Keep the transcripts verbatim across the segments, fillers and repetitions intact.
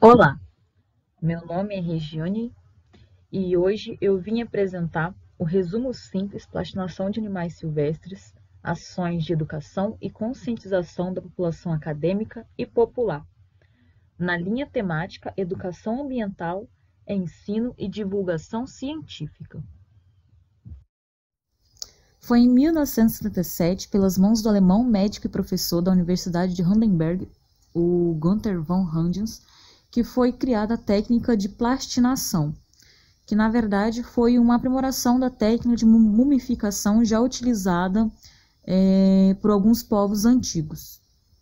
Olá, meu nome é Regiane e hoje eu vim apresentar o resumo simples Plastinação de animais silvestres, ações de educação e conscientização da população acadêmica e popular, na linha temática Educação Ambiental, Ensino e Divulgação Científica. Foi em mil novecentos e setenta e sete, pelas mãos do alemão médico e professor da Universidade de Heidelberg, o Günther von Hagens, que foi criada a técnica de plastinação, que na verdade foi uma aprimoração da técnica de mumificação já utilizada é, por alguns povos antigos.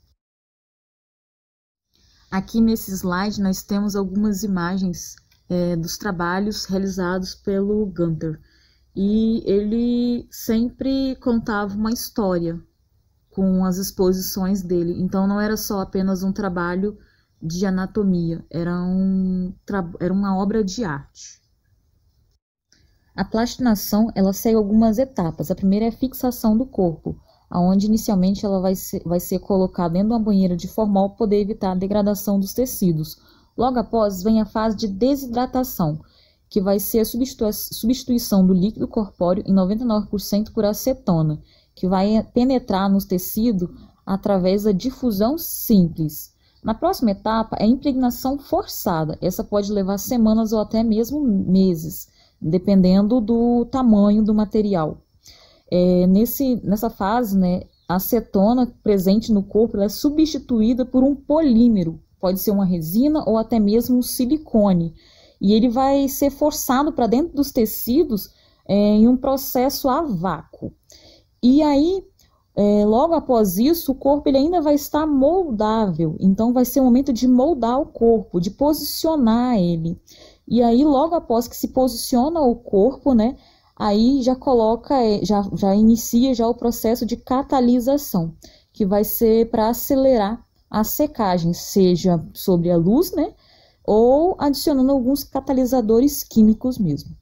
Aqui nesse slide nós temos algumas imagens é, dos trabalhos realizados pelo Günther, e ele sempre contava uma história com as exposições dele, então não era só apenas um trabalho de anatomia, era, um, era uma obra de arte. A plastinação, ela segue algumas etapas. A primeira é a fixação do corpo, onde inicialmente ela vai ser, vai ser colocada dentro de uma banheira de formol para poder evitar a degradação dos tecidos. Logo após vem a fase de desidratação, que vai ser a substitu substituição do líquido corpóreo em noventa e nove por cento por acetona, que vai penetrar nos tecidos através da difusão simples. Na próxima etapa é a impregnação forçada. Essa pode levar semanas ou até mesmo meses, dependendo do tamanho do material. É, nesse, nessa fase, né, a acetona presente no corpo ela é substituída por um polímero, pode ser uma resina ou até mesmo um silicone, e ele vai ser forçado para dentro dos tecidos é, em um processo a vácuo. E aí, É, logo após isso, o corpo ele ainda vai estar moldável, então vai ser o momento de moldar o corpo, de posicionar ele. E aí, logo após que se posiciona o corpo, né, aí já coloca, já, já inicia já o processo de catalisação, que vai ser para acelerar a secagem, seja sobre a luz, né, ou adicionando alguns catalisadores químicos mesmo.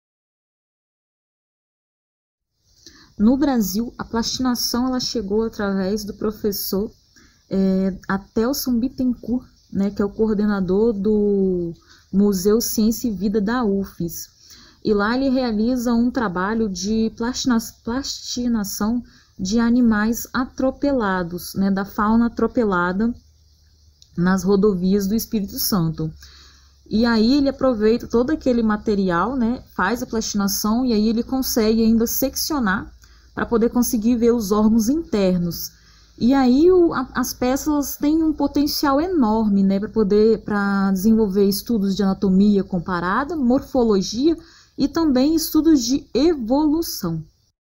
No Brasil, a plastinação ela chegou através do professor é, Atelson Bittencourt, né, que é o coordenador do Museu Ciência e Vida da U F S. E lá ele realiza um trabalho de plastina plastinação de animais atropelados, né, da fauna atropelada nas rodovias do Espírito Santo. E aí ele aproveita todo aquele material, né, faz a plastinação e aí ele consegue ainda seccionar para poder conseguir ver os órgãos internos. E aí o, a, as peças têm um potencial enorme, né, para poder para desenvolver estudos de anatomia comparada, morfologia e também estudos de evolução.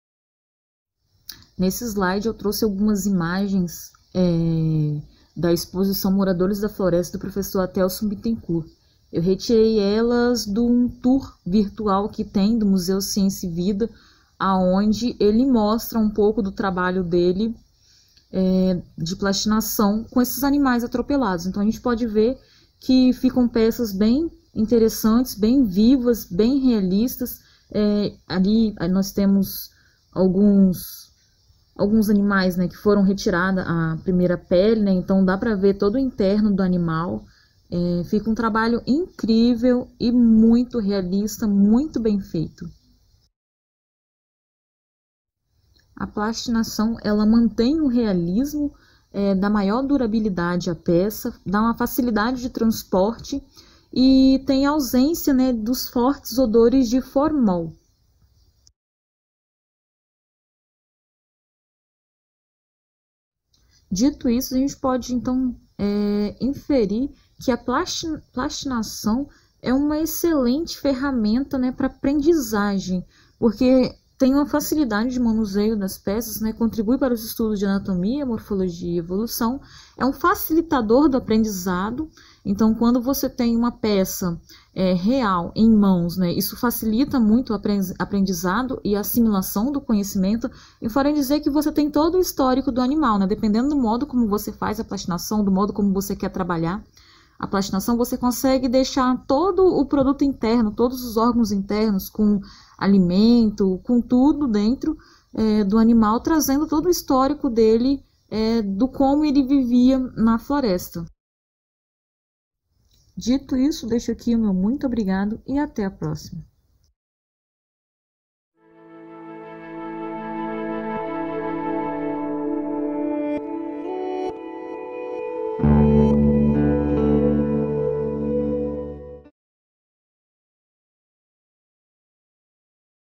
Nesse slide eu trouxe algumas imagens é, da exposição Moradores da Floresta do professor Atelson Bittencourt. Eu retirei elas de um tour virtual que tem do Museu Ciência e Vida, aonde ele mostra um pouco do trabalho dele é, de plastinação com esses animais atropelados. Então a gente pode ver que ficam peças bem interessantes, bem vivas, bem realistas. É, ali nós temos alguns, alguns animais, né, que foram retiradas a primeira pele, né, então dá para ver todo o interno do animal. É, fica um trabalho incrível e muito realista, muito bem feito. A plastinação ela mantém o realismo, é, dá maior durabilidade à peça, dá uma facilidade de transporte e tem ausência, né, dos fortes odores de formol. Dito isso, a gente pode então é, inferir que a plastinação é uma excelente ferramenta, né, para aprendizagem, porque tem uma facilidade de manuseio das peças, né, contribui para os estudos de anatomia, morfologia e evolução, é um facilitador do aprendizado. Então, quando você tem uma peça é, real em mãos, né, isso facilita muito o aprendizado e a assimilação do conhecimento, e fora dizer que você tem todo o histórico do animal, né, dependendo do modo como você faz a plastinação, do modo como você quer trabalhar a plastinação, você consegue deixar todo o produto interno, todos os órgãos internos com alimento, com tudo dentro é, do animal, trazendo todo o histórico dele, é, do como ele vivia na floresta. Dito isso, deixo aqui o meu muito obrigado e até a próxima.